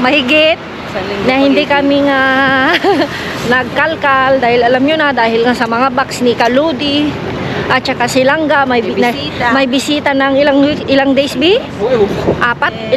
mahigit na hindi kami nga nagkalkal dahil alam nyo na, dahil nga sa mga box ni Kaludi at saka si Langga may bisita ng ilang days bi? 4, 5?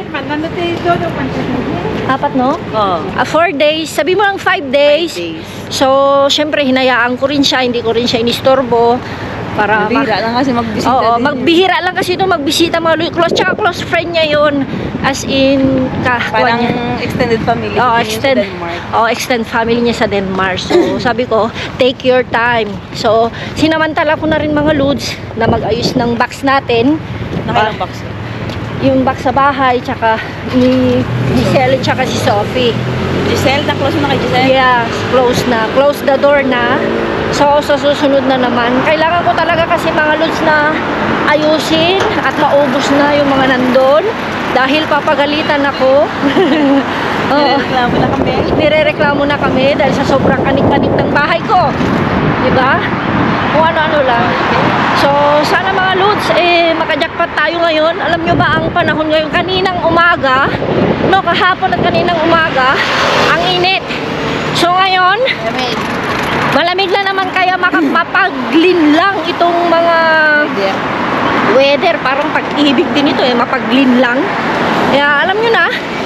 4 no? 4 days, sabi mo lang 5 days. So syempre hinayaan ko rin siya, hindi ko rin siya inistorbo para magbihira lang kasi magbisita. Oo, magbihira lang kasi ito magbisita, mga close friend niya yon, as in parang extended family. Extended family niya sa Denmark. So sabi ko, take your time. So sinamantala ko na rin mga lods na mag-ayos ng box natin. Nakailang box? Yung box sa bahay, tsaka ni Giselle, tsaka si Sophie. Giselle, na-close na kay Giselle? Yeah, close na. Close the door na. So, sa susunod na naman, kailangan ko talaga kasi mga lods na ayusin at maubos na yung mga nandun dahil papagalitan ako. Nirereklamo na kami? Nirereklamo na kami dahil sa sobrang kanik-kanik ng bahay ko. Diba? Kung ano-ano lang. So, sana mga lods, makajakpat tayo ngayon. Alam nyo ba ang panahon ngayon? Kaninang umaga, no, kahapon at kaninang umaga, ang init. So, ngayon, malamig na naman, kaya mapaglinlang itong mga weather. Parang pag-ibig din ito, mapaglinlang. Kaya, alam nyo na,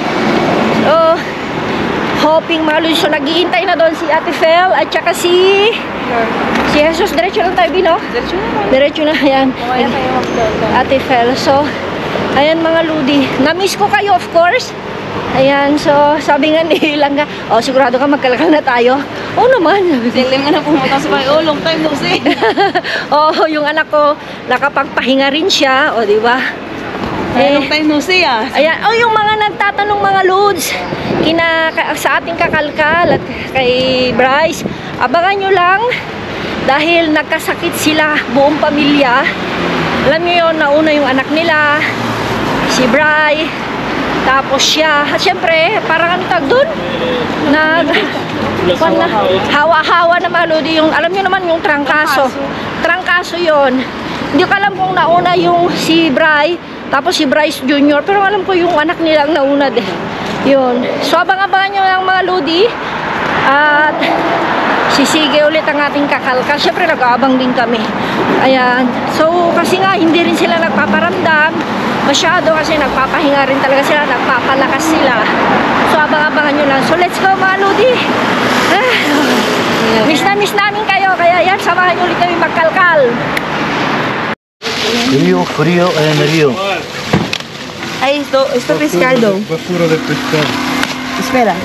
hoping mga lods. So, nag-iintay na doon si Ate Fel at saka si Jesus. Diretso lang tayo, Bino? Diretso na, ayan. Ate Fel. So, ayan mga ludi. Na-miss ko kayo, of course. Ayan, so, sabi nga ni Langga, sigurado ka magkalakal na tayo. Oo naman. Silim nga na pumunta sa bahay. Long time no see. Yung anak ko, nakapagpahinga rin siya. Di ba? Long time no see, Ayan, yung mga nagtatanong mga lods, sa ating kakalkal at kay Bryce, abangan nyo lang dahil nagkasakit sila, buong pamilya. Alam nyo yun, nauna yung anak nila, si Bryce, tapos siya. At syempre, parang ano tag dun? Hawa-hawa na mga lodi. Yung, alam nyo naman yung trangkaso. Trangkaso yun. Hindi ko alam kung nauna yung si Bryce, tapos si Bryce Jr. Pero alam ko yung anak nilang nauna din. Yun. So, abang-abangan nyo lang mga lodi. At sisige ulit ang ating kakalkal. Siyempre, nag-aabang din kami. Ayan. So, kasi nga, hindi rin sila nagpaparamdam masyado kasi nagpapahinga rin talaga sila. Nagpapalakas sila. So, abang-abangan nyo lang. So, let's go mga lodi. Miss na miss namin kayo. Kaya yan, samahan nyo ulit kami magkalkal. Frío en el río. Ay, esto pescado. Basura de pescado. Espera.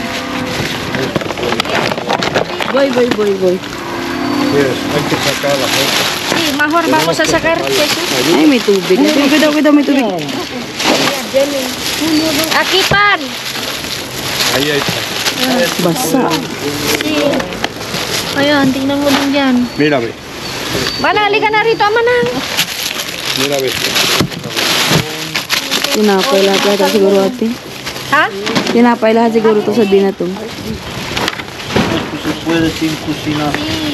Voy. Yes, hay que sacar la foto. Sí, mejor vamos a sacar Jesus. Ay, may tubig. Cuidado, may tubig. Aquí pan. Ahí está. Basa. Sí. Ayan, tingnan mo din dyan. Mírame. Manali ka na rito, Manang. Mírame. Tinapay lahat yata siguro ate. Ha? Tinapay lahat siguro to sabihin na to. Se puede sin cocinar.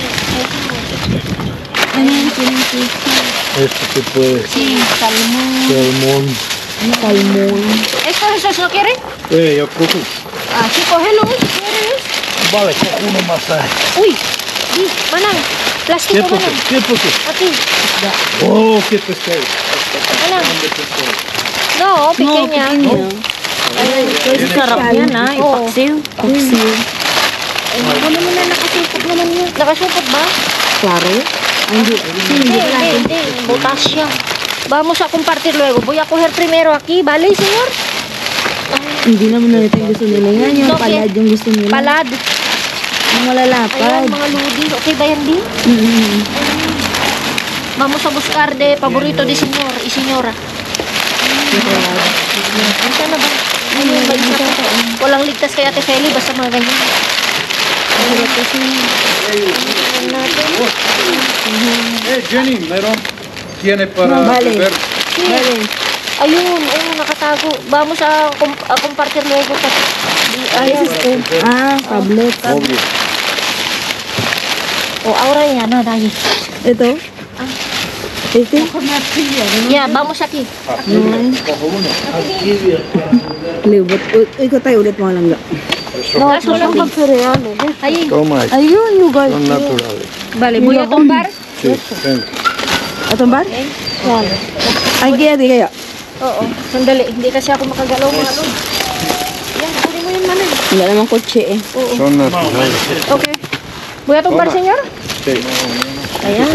Esto se puede. Sí, Salmón. Salmon. ¿Esto Jesús no quiere? Yo cojo. Ah, sí, cógelo. ¿Quieres? Vale, cojo uno más ahí. Uy, sí, Manang. Plástico, Manang. ¿Qué poco? Aquí. Oh, qué pescado. Manang. No, pequeña. Kasi sarap yan ipaksil. Paksil. Ano mo na nakasupot naman yun? Nakasupot ba? Claro. Hindi. Butas siya. Vamos a compartir luego. Voy a coger primero aquí, ¿vale, señor? Hindi naman natin gusto nila yan. Yung No, palad yung gusto nila. Palad. Yung malalapad. Ayan, mga ludi. Okay ba yan, Di? Vamos a buscar de favorito de señor y señora. Ito na ba? Walang ligtas kay Ate Feli, basta mga ganyan. Jenny, meron tiene para beber. Vale. Ayun, nakatago. Vamos a compartir luego. Ayun. Tablet. Obvio. Ahora ya, no, dahil. Ito? Ya, vamos aquí. Cojo uno. Libot. Ikot tayo ulit mga langga. Kaso lang Ay, Toma, Ayun, you guys. son naturales. bale, voy a tomar. Sí, ven. Atong bar? Ay, kaya di kaya. Oo, sandali. Hindi kasi ako makagalaw mga lodi. Yan, kunin mo yun manang. Wala namang kotse eh. Son naturales. Okay. Voy a tomar, señor. Sí. Ayan.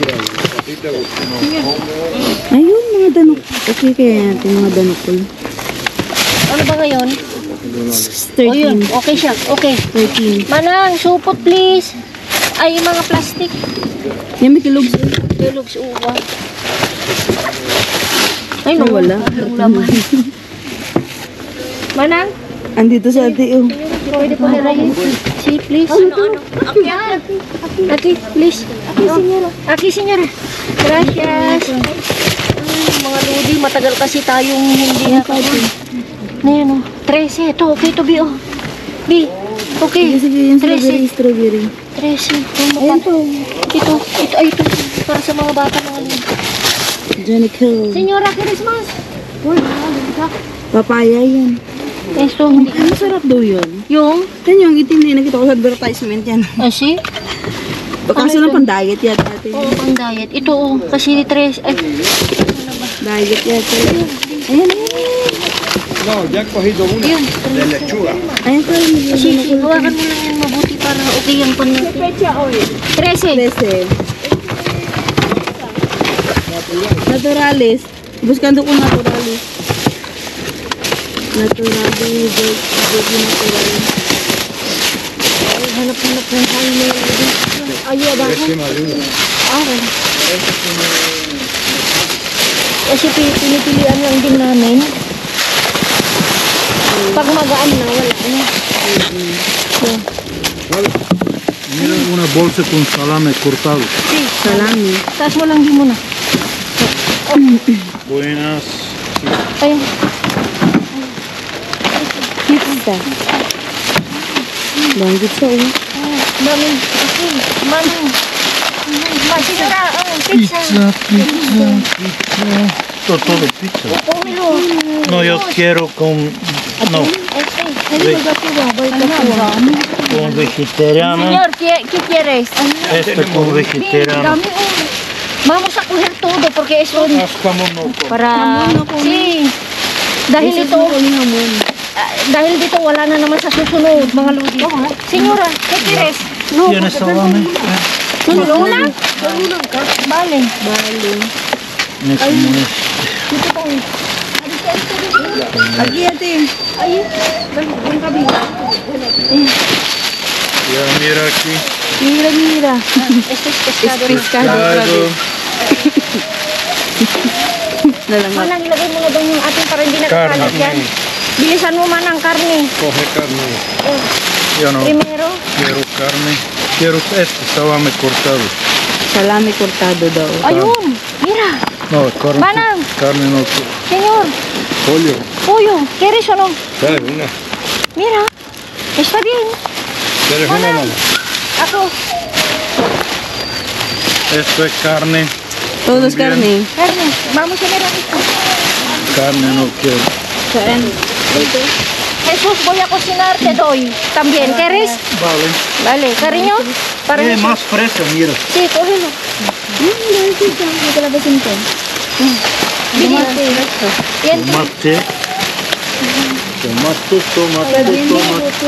Ayun, mga danok. Okay kaya natin mga danokol. Ano ba ngayon? 13. O yun, okay siya. Okay. 13. Manang, supot please. Ay, mga plastic. Yan may kilog sa Tulog sa uwa. Ay, no. wala. Yung laman. Manang, Andito sa ate oh. pwede po nirahin. Si, please. Ano? Aki, please. Aki, senyora. Gracias. Ay, mga lodi, matagal kasi tayong hindi Ngayon, 13. Ito, okay to, Bi, oh. Bi, okay. Sige, yung 13. strawberry. 13. Ayan to. Ito, ay, ito. Para sa mga bata mga lodi. Johnny Kill. Senyora, Christmas. Uy, Papaya yan. Esto, hindi. Ay, masarap daw yun. Yung, Yan yung itim na nakita ko sa advertisement yan. asi? Kaso lang pang diet yan ate. Oo, pang diet. Ito, oh, kasi 3, ay, Diet yan. Ayan, ayan. No, ya he cogido una yun. de lechuga. Ayan pa rin. Kasi, hawakan mo lang yan mabuti para okay yung pan natin. 13. 13. Naturalis. Buscando ko naturalis. Naturalis. Natural. Ay, hanap-hanap ng kain mo yung lodi. Ayaw ba? Encima de uno. Okay. Kasi pinipilian lang din namin. Pag magaan na, wala na. So, Mira una bolsa con salame cortado. Salami. taas mo lang din muna. Buenas. Ayun. Pizza. Langgit sa ulo. Daming, okay. Manang. Masisara, pizza. Todo pizza. Póngelo. No, yo quiero con con vegetariana. Señor, ¿qué quieres? Este con vegetariano. Dame un. Vamos a coger todo porque eso para sí. Dahil ito dahil dito wala na naman sa susunod mga lodi. Señora, ¿qué quieres? No, ¿Tienes salame? una? Vale. Me como Aquí ate. Ya mira aquí. Mira, mira. Este es pescado. Pescado. Nalangat. Manang, ilagay mo na doon yung ating para hindi Carne. nakakalat yan. Bilisan mo manang karne. Coge carne. Eh, Yo no primero, quiero carne. Quiero este salame cortado. Salami cortado daw. ayun, mira, No, carne. Manang. Carne no quiero. señor, Pollo. pollo, ¿quieres o no? Dale una. Mira, está bien. ¿Quieres una mano? Ako, Esto es carne. Todos Bien. carne. carne, vamos a ver esto. Carne no quiero. Saan? Jesús, voy a cocinar, te doy. También, ¿quieres? Vale. Vale, cariño, para Jesús. más fresco, mira. Sí, cógelo. Binigay. Yan, Tomate. Tomate.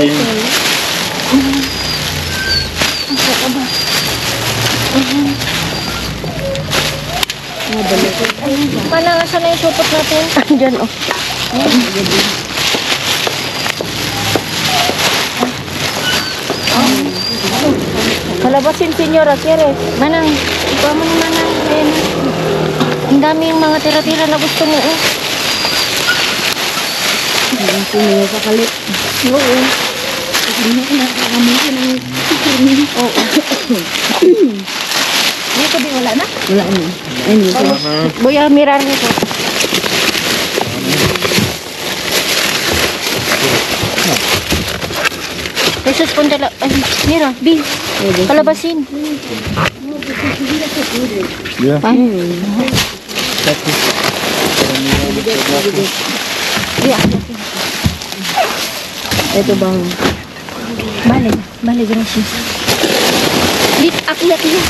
Manang, asan na yung supot natin? Diyan, oh. Kalabasin, senyora, ¿quieres? Manang, ikaw mo naman Manang. Ayan. Ang dami yung mga tira-tira na gusto mo, oh. Sino sa kalit. Oo. Oo. Dito din wala na? Wala na. Ayun. Voy a mirar nito. Jesús, puntala. Ay, mira, Bi. Kalabasin. Ya. Yeah. Ito bang? Vale, vale, gracias. Aquí.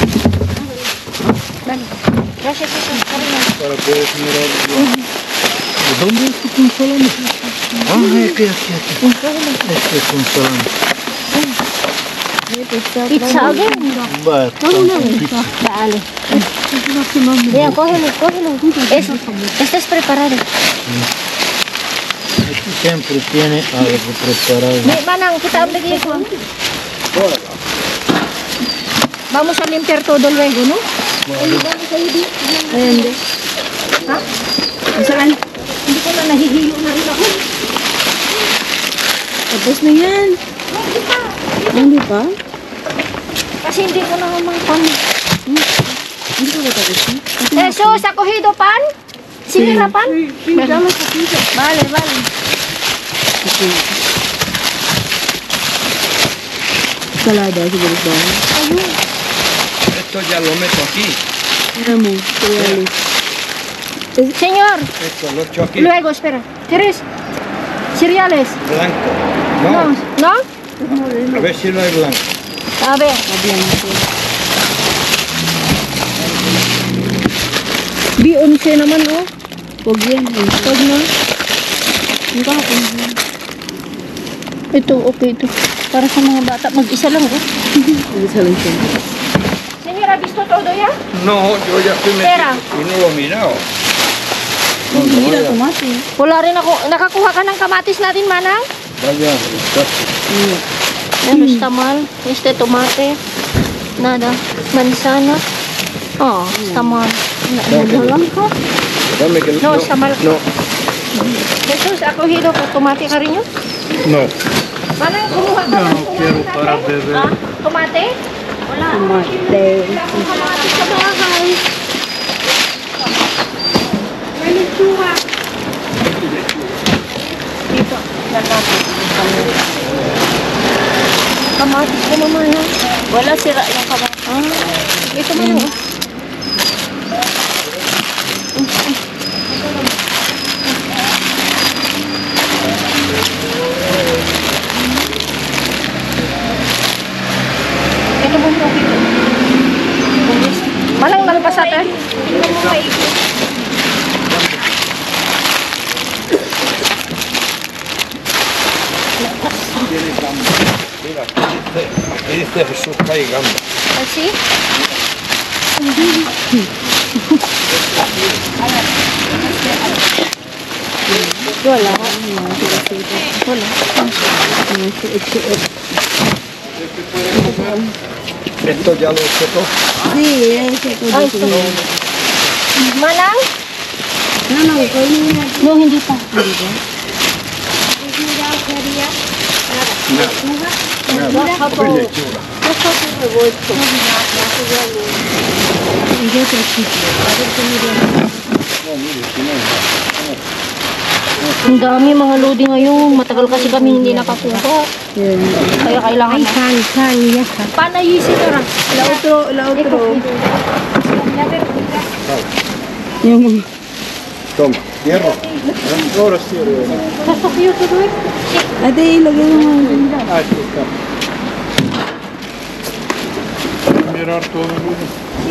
Vale. Gracias, cariño. Para poder mirar. ¿De dónde es tu un salami? Ah, aquí. Este es un salami. Pizza again. Va, pizza. Dale. Vean, cógelo. Este es preparado. Aquí siempre tiene algo preparado. Manang, kita ambil dito. Vamos a limpiar todo luego, ¿no? Ayan, Ha? saan? Hindi ko na nahihilo na rin ako. Tapos na yan. Hindi pa? Kasi hindi ko na umangpan. Hindi ko ba tapos na? Jesus, acogido pan? Sinira pan? Vale. Salada, siguro ba? Esto ya lo meto aquí. Mira mo, cereales. Señor, Esto lo echo aquí. luego, espera. ¿Quieres cereales? Blanco. No. No. ¿No? A ver si no es blanco. A ver. B11 naman, oh. Huwag yan. Pag na. Ito, okay ito. Para sa mga bata, mag-isa lang, oh. Isa lang siya. Señora, ¿visto todo ya? No, yo ya estoy Espera. metido y no lo he mirado. Mira, tomate. Wala rin ako. Nakakuha ka ng kamatis natin, Manang? Vaya, está. Ano, tamal, este tomate, nada, manzana. Oh, tamal. Dame que No, está mal. No. Jesus, acogido ko tomate ka rin yun? No. Manang, kumuha ka ng quiero tomate para natin? beber. Ah, tomate? Wala. Tomate. Wala akong kamatis sa bahay. May lechuga. Dito. Kamatis ko naman, ha? Wala, sira yung kamatis. Ah, ito man, oh. Ito mo yung Manang nagpasate. Mira, aquí dice Jesús que hay gamba. Así? Wala. Esto ya lo he hecho todo. Sí, ese ko Ay, dito. ito. Manang? No, hindi pa. Pues lechuga. Ang dami mga lodi ngayon. Matagal kasi kami hindi nakakuha. Kaya kailangan na. Panayisin na rin. La otro. Yung mga. Toma, hierro. Ahora cierro. Sasakyo to doon. Ate, ilagay mo mga. Aquí está. Mirar todo el mundo.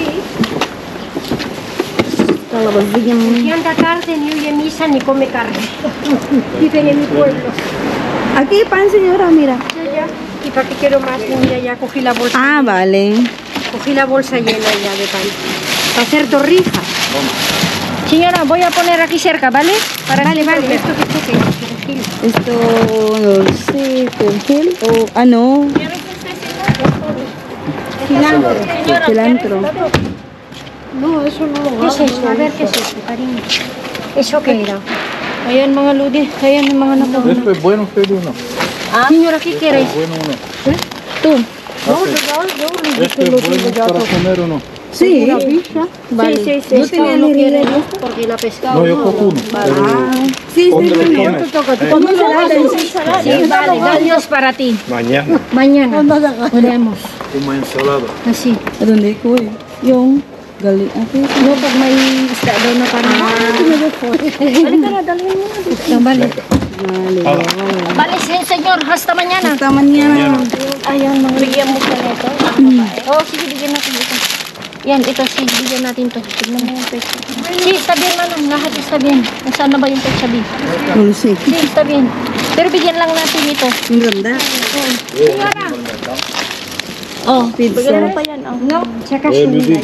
Talabas, bigyan mo. Si anda tarde, ni oye misa, ni come carne. Viven en mi pueblo. Aquí, pan, señora, mira. Y para que quiero más, mira, ya cogí la bolsa. Ah, vale. Cogí la bolsa llena ya de pan. Para hacer torrijas. Señora, voy a poner aquí cerca, ¿vale? Vale. ¿Esto qué es? Perejil. Esto, no sé, perejil o ano, cilantro. No, eso no lo ¿Qué es eso? A ver, ¿qué es eso, cariño? ¿Eso qué era? Ayan mga lodi, ayan yung mga nakuha. Esto es bueno, usted uno. Señora, ¿qué quieres? Bueno uno. Tú. Esto es bueno para comer uno. Sí. Vale. Sí. No No tenía no ni quiere, idea. porque la pescado. No, yo cojo uno. Sí, ¿Dónde sí, lo comes? ¿Cómo se la hacen? Sí, vale, gracias para ti. Mañana. Mañana podemos. Como ensalada. Así. ¿A dónde ko eh? Yung galing ate. No, pag may isda daw na parang. Halika na, dalhin mo na. Vale. Bale, senyor, hasta mañana. Hasta mañana. Ayan, mga bigyan mo ka nito. Oo, sige, bigyan natin ito. Yan, ito, sige, bigyan natin to. Tignan mo yung pecha. Sige, tabihan na lang, lahat istabihan. Nasaan na ba yung pecha, B? No sé. Sige, istabihan. Pero bigyan lang natin ito. Ang ganda. Senyora! Oh, Pizza. bigyan mo pa yan. Oh. No, tsaka Ludi.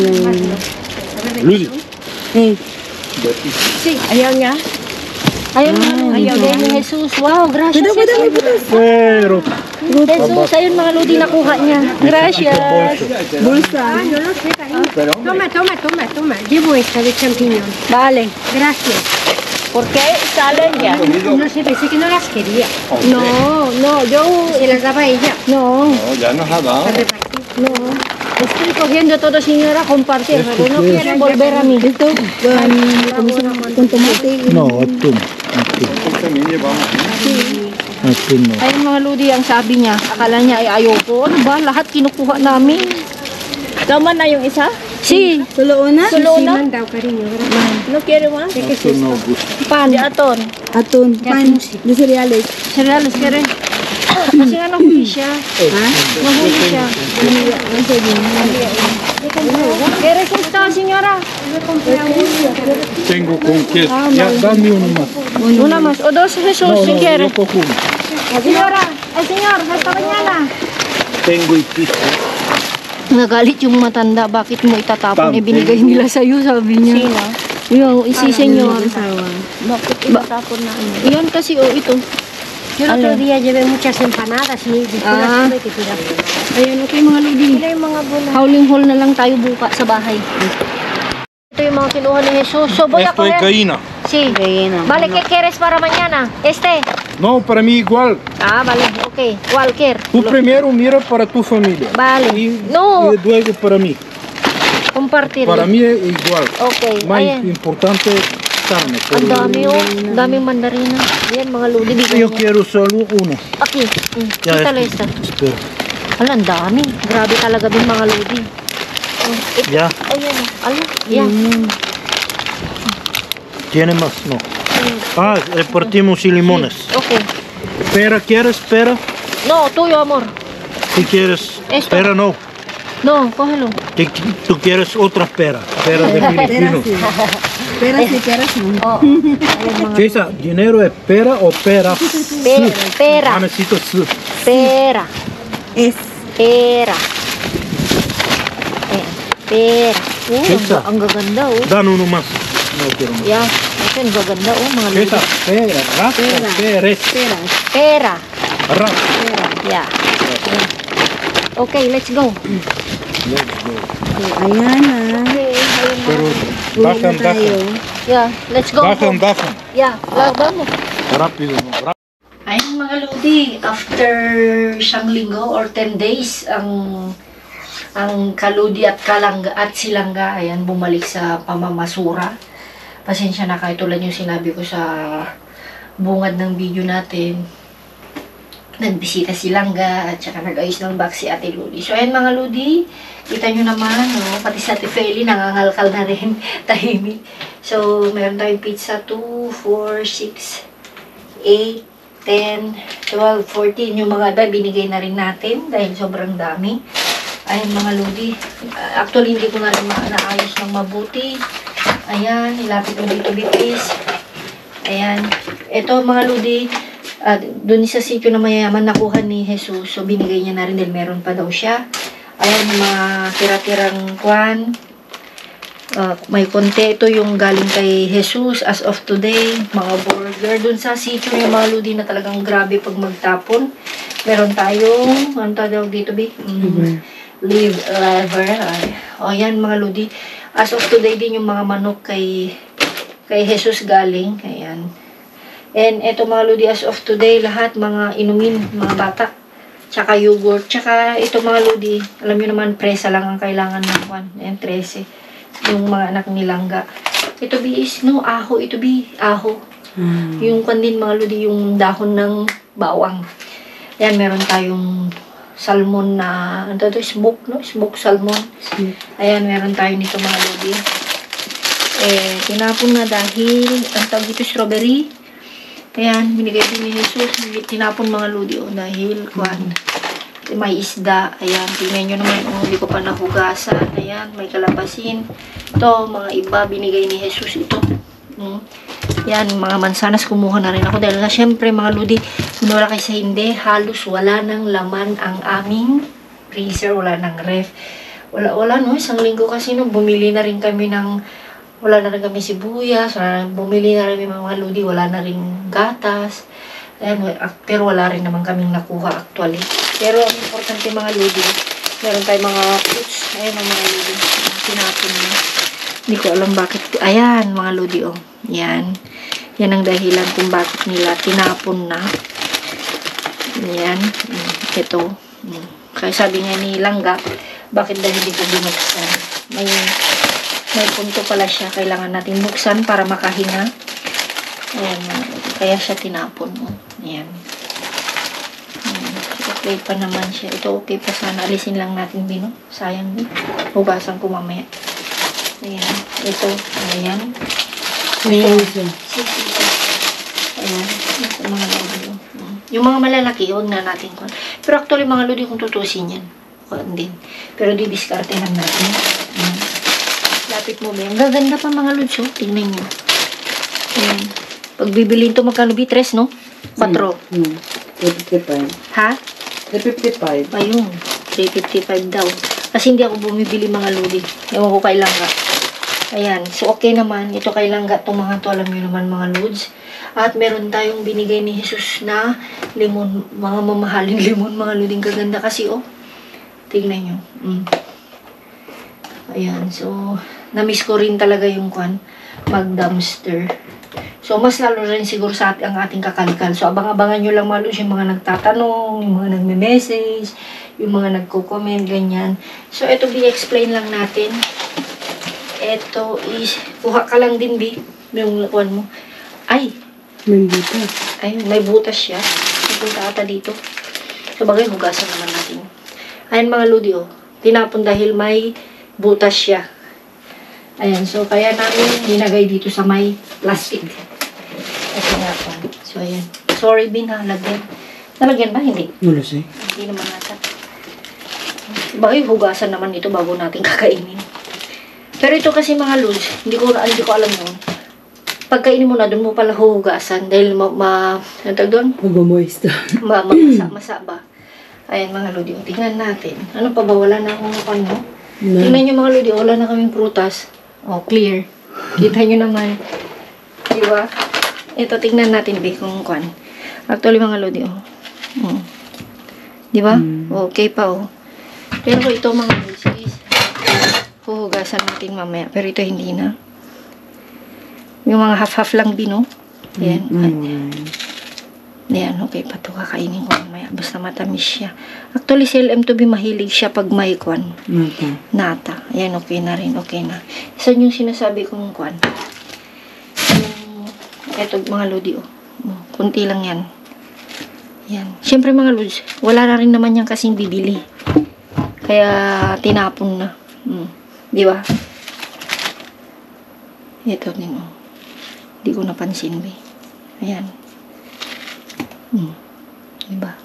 Ludi. Eh, si, ayaw niya. Ayaw niya. Ayaw ni Jesus. Wow, gracias. Jesus. Pero. Jesus, ayun mga ludi nakuha niya. Gracias. bolsa. Toma. Llevo esta de champiñón. Vale. Gracias. ¿Por qué salen ya? No sé, pensé que no las quería. No, yo... Se las daba ella. No, No, ya nos ha dado. Las repartí. no. Estoy cogiendo todo, señora, compartir. Pero no quiere volver a mí. Ito, con tomate. No, atún. También llevamos. Atún no. Ayun mga ludi, ang sabi niya, akala niya ay ayoko. Ano ba? Lahat kinukuha namin. Tama na yung isa? Si. Solo una. Sí, me han dado cariño, gracias. No quiere más? ¿De qué es Atún no esto? gusta. Pan de atón. Atún. Pan de cereales. Cereales, quiere? Kasi nga nahuli siya. Ha? Nahuli siya. ¿Qué es esto, señora? Tengo con queso. Ya, dame uno más. Una más. O dos Jesús, No, si no, quiere. yo cojo uno. Señora, señor, hasta mañana. Tengo y piso. Nagalit yung matanda, bakit mo itatapon? Tam, Ibinigay tengo. nila sa'yo, sabi niya. Sino? Yung si senyor. Asawa. Bakit itatapon na ano? Yan kasi, ito. Yo el otro día llevé muchas empanadas y después Ah. las tuve que tirar. Ayun, okay mga ludi. Howling hall na lang tayo buka sa bahay. Ito yung mga kinuha ni Jesus. So, voy a Esto es coger. gallina. Sí. Vale, ¿qué quieres para mañana? Este. No, para mí igual. Ah, vale, ok. Cualquier. Tú primero mira para tu familia. Vale. Y, No, y luego para mí. compartir. Para mí es igual. Okay, Más ayan. importante carne. Ang dami ang daming mandarina. Ayan, mga ludi. Yo Bigyan niya. quiero solo uno. Aquí. Ya, Quítale esta. espera. Ala, ang dami. Grabe talaga din mga lodi. Oh, Ya, ayan. Ala, yan. ¿tiene más? No. Ah, repartimos y limones. Okay. ¿Pera quieres? ¿Pera? No, tuyo, amor. Si quieres. Esto. Pera no. No, cógelo. Tú quieres otra pera. Pera de filipino. Espera si quieres. Oh. Ayan, mga César, ¿dinero es pera o pera? pera. Ah, necesito sí. Pera. Es. Pera. Ayan. Pera. Pizza. Ang gaganda, oh. Dan uno más. No quiero más. Yan. Ito, ang gaganda, oh, mga lodi. César, pera, raspa, peres. Espera. Pera. Raspa. Yeah. Okay, let's go. Ayan na. Okay, ayun, mga Pero lodi. bajan, Tayo. bajan. Yeah, let's go. Bajan, bajan. Yeah, vamos. Rápido, no. Rápido. Ayun mga lodi, after isang linggo or 10 days, ang kaludi at kalangga at silangga, ayan, bumalik sa pamamasura. Pasensya na kayo, tulad yung sinabi ko sa bungad ng video natin. Nagbisita si Langga at saka nag-ayos ng box si Ate Ludi. So ayan mga lodi, kita nyo naman, no? Pati sa Ate Feli, nangangalkal na rin, tahimik. So meron tayong pizza, 2, 4, 6, 8, 10, 12, 14. Yung mga binigay na rin natin dahil sobrang dami. Ayan mga lodi. Actually, hindi ko na rin naayos ng mabuti. Ayan, ilapit mo dito bitis. Ayan. Ito mga lodi, doon sa sitio na mayayaman nakuha ni Jesus. So, binigay niya na rin dahil meron pa daw siya. Ayan, mga tira-tirang kwan. May konti. Ito yung galing kay Jesus as of today. Mga burger. Doon sa sitio niya mga lodi na talagang grabe pag magtapon. Meron tayong, ano tawag dito, Bi? Live lever. O, yan mga lodi. As of today din yung mga manok kay Jesus galing. Ayan. And eto mga lodi, as of today, lahat mga inumin, mga bata. Tsaka yogurt. Tsaka ito mga lodi, alam nyo naman, presa lang ang kailangan ng kwan. Ayan, 13. Yung mga anak ni Langga. Ito bi is, no, aho. Ito bi, aho. Yung kwan din mga lodi, yung dahon ng bawang. Ayan, meron tayong salmon na, ano to, smoke, no? Smoke salmon. Ayan, meron tayo nito mga lodi. Tinapon na dahil, ang tawag dito, strawberry. Ayan, binigay din ni Jesus. Tinapon mga lodi, dahil, may isda. Ayan, tingnan nyo naman, hindi ko pa nahugasan. Ayan, may kalabasin. Ito, mga iba, binigay ni Jesus ito. Yan, mga mansanas, kumuha na rin ako. Dahil nga, syempre, mga lodi, kunwala kayo sa hindi, halos wala nang laman ang aming freezer, wala nang ref. Wala, no? Isang linggo kasi, no, bumili na rin kami ng, wala na rin kami sibuyas, bumili na rin mga lodi, wala na rin gatas. Ayan, pero wala rin naman kaming nakuha actually. Pero ang importante mga lodi, meron tayong mga fruits. Ayan ang mga lodi, tinapon na. Hindi ko alam bakit. Ayan, mga lodi, oh. Yan. Yan ang dahilan kung bakit nila tinapon na. Yan. Ito. Kaya sabi nga ni Langga, bakit dahil hindi ko binuksan? May punto pala siya. Kailangan natin buksan para makahinga. Ayan. Kaya siya tinapon. Ayan. Okay pa naman siya. Ito okay pa sana. Alisin lang natin din. Sayang din. Hugasan ko mamaya. Ayan. Ito. Ayan. Ayan siya. Ayan. Mga lodi. Yung mga malalaki, huwag na natin. Pero actually, mga lodi, kung tutusin yan. Din. Pero didiskarte lang natin. Lapit mo ba? Ang gaganda pa mga lods. Tingnan nyo. Ayan. Pag bibiliin ito, magkano bitres, no? 4. 355. Ha? 355. Ayun. 355 daw. Kasi hindi ako bumibili mga lodi. Ewan ko kailan ka. Ayan. So, okay naman. Ito kailan ka. Itong mga to, alam nyo naman mga lods. At meron tayong binigay ni Jesus na limon. Mga mamahaling limon, mga lodi. Gaganda kasi, oh. Tingnan nyo. Ayan. So, na-miss ko rin talaga yung mag-dumpster. So, mas lalo rin siguro sa ang ating kakalikal. So, abang-abangan nyo lang malos yung mga nagtatanong, yung mga nagme-message, yung mga nagko-comment, ganyan. So, ito bi-explain lang natin. Ito is, kuha ka lang din, Bi. Yung lakuan mo. Ay! May butas. Ay, may butas siya. May punta ata dito. So, bagay, hugasan naman natin. Ayan mga lodi, oh. Tinapon dahil may butas siya. Ayan, so kaya namin nilagay dito sa may plastic. Ito nga po. So, ayan. Sorry, Bin, ha? Lagyan. Nalagyan ba? Hindi. Mulos eh. Hindi naman nata. Bagay, hugasan naman ito bago natin kakainin. Pero ito kasi mga lods, hindi ko alam yun. Pagkainin mo na, doon mo pala hugasan. Dahil natag doon? Mag-moist. Masa ba? Ayan mga lodi, tingnan natin. Ano pa ba? Wala na akong ano. No. Tingnan nyo mga lodi, wala na kaming prutas. Oh, clear. Kita nyo naman. Diba? Ito, tingnan natin, Bi, kung kwan. Actually mga lodi, oh. Diba? Okay pa, oh. Pero ito mga lodi, huhugasan natin mamaya. Pero ito hindi na. Yung mga half-half lang, Bi, no? Ayan. Ayan, okay pa ito. Kakainin ko mamaya. Basta matamis siya. Actually, si LM2B mahilig siya pag may kwan. Nata. Ayan, okay na rin. Okay na. Isa yung sinasabi kong kwan. Eto, mga lodi, oh. Kunti lang yan. Ayan. Siyempre, mga lods, wala na rin naman yan kasing bibili. Kaya, tinapon na. Di ba? Ito din, oh. Di ko napansin, Bi. Ayan. Diba?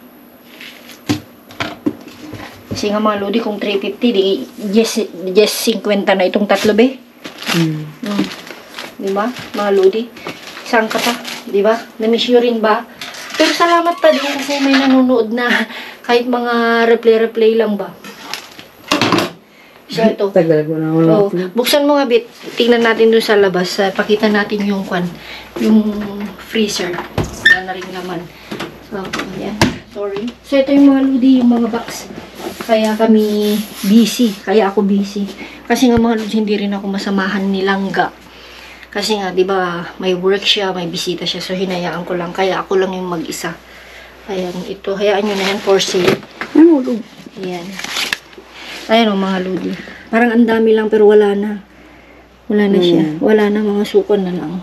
Kasi nga mga lodi, kung 350, di just 50 na itong tatlo, Be. Diba? Mga lodi. Saan ka pa? Diba? Na-miss nyo rin ba? Pero salamat pa din kasi may nanonood na kahit mga replay lang ba. So, ito. Tagal ko na Oh, buksan mo nga, Bit. Tingnan natin dun sa labas. Pakita natin yung freezer. Wala na rin naman. So, ayan. Sorry. So, ito yung mga lodi, yung mga box. Kaya kami busy. Kaya ako busy. Kasi nga mga lodi, hindi rin ako masamahan ni Langga. Kasi nga, di ba, may work siya, may bisita siya. So, hinayaan ko lang. Kaya ako lang yung mag-isa. Ayan, ito. Hayaan nyo na yan for sale. Ayan. Ayan o, mga lodi. Parang ang dami lang, pero wala na. Wala na siya. Wala na, mga sukon na lang.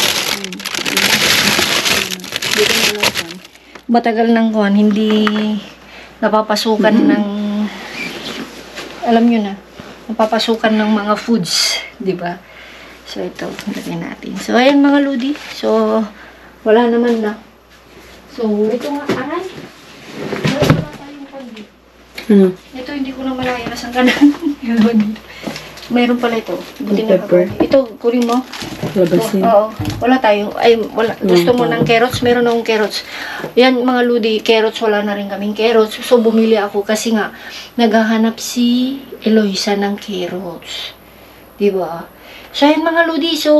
Dito na lang kan. Matagal nang kuhan, hindi napapasukan ng, alam nyo na, napapasukan ng mga foods, di ba? So, ito, lagyan natin. So, ayan mga lodi. So, Wala naman na. So, ito nga, aray. Wala tayong pandi. Ano? Ito, hindi ko na malaya. Nasaan ka na? Mayroon pala ito. Buti na Pepper. ako. Ito, kunin mo. Labasin. Oo. Wala tayong, wala. Gusto mo ng carrots? Meron akong carrots. Yan, mga ludi, carrots, wala na rin kaming carrots. So, bumili ako kasi nga, naghahanap si Eloisa ng carrots. Diba? So, ayan mga ludi. So,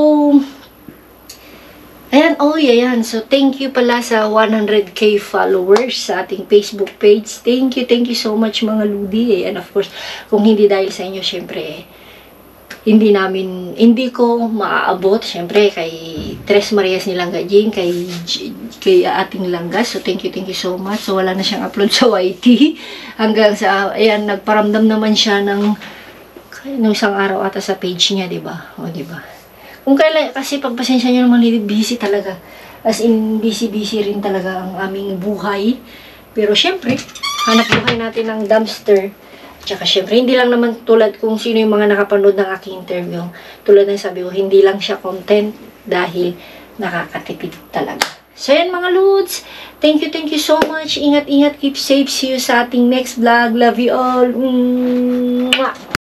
ayan, ayan. So, thank you pala sa 100k followers sa ating Facebook page. Thank you so much mga ludi. And of course, kung hindi dahil sa inyo, syempre, hindi ko maaabot, syempre, kay Tres Marias ni Langga Jing, kay ating Langgas. So, thank you so much. So, wala na siyang upload sa YT. Hanggang sa, ayan, nagparamdam naman siya ng isang araw ata sa page niya, diba? O, diba? Kung kailan, kasi pagpasensya nyo naman, busy talaga. As in, busy rin talaga ang aming buhay. Pero, syempre, hanap buhay natin ng dumpster. Tsaka syempre, hindi lang naman tulad kung sino yung mga nakapanood ng aking interview. Tulad ng sabi ko, hindi lang siya content dahil nakakatipid talaga. So yan mga Lods, thank you so much. Ingat, keep safe. See you sa ating next vlog. Love you all. Mwah!